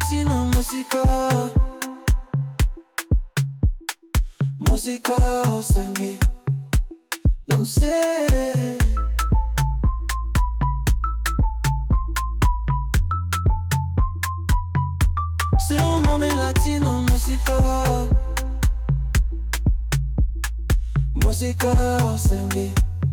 latino, música o sangue, não sei. Seu nome latino, música o sangue.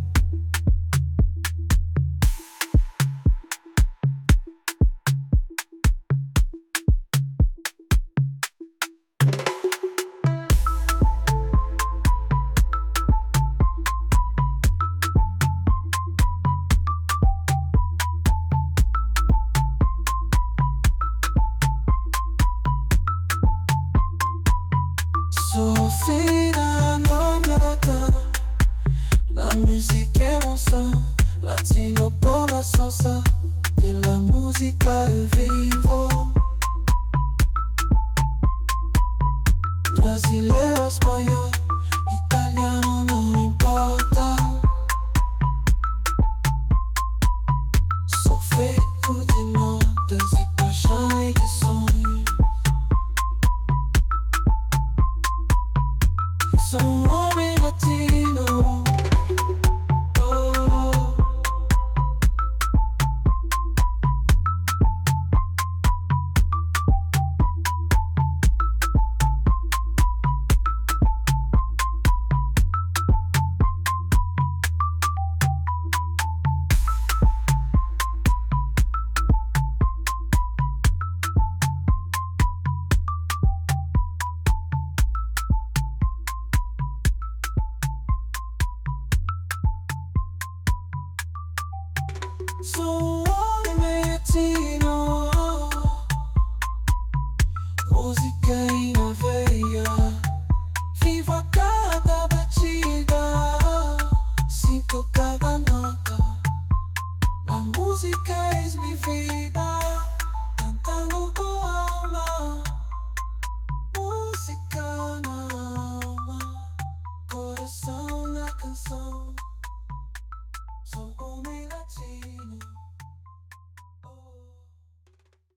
Sofina non nata, la musique est mon sang, latino por la salsa, de la música el vivo. Brasileiro, espanhol, italiano, não importa. Sou feito de notas e paixão e de sonhos. Sou um homem latino. Oh. Sou um homem latino, música em na veia, vivo a cada batida, sinto cada nota, a música é minha vida.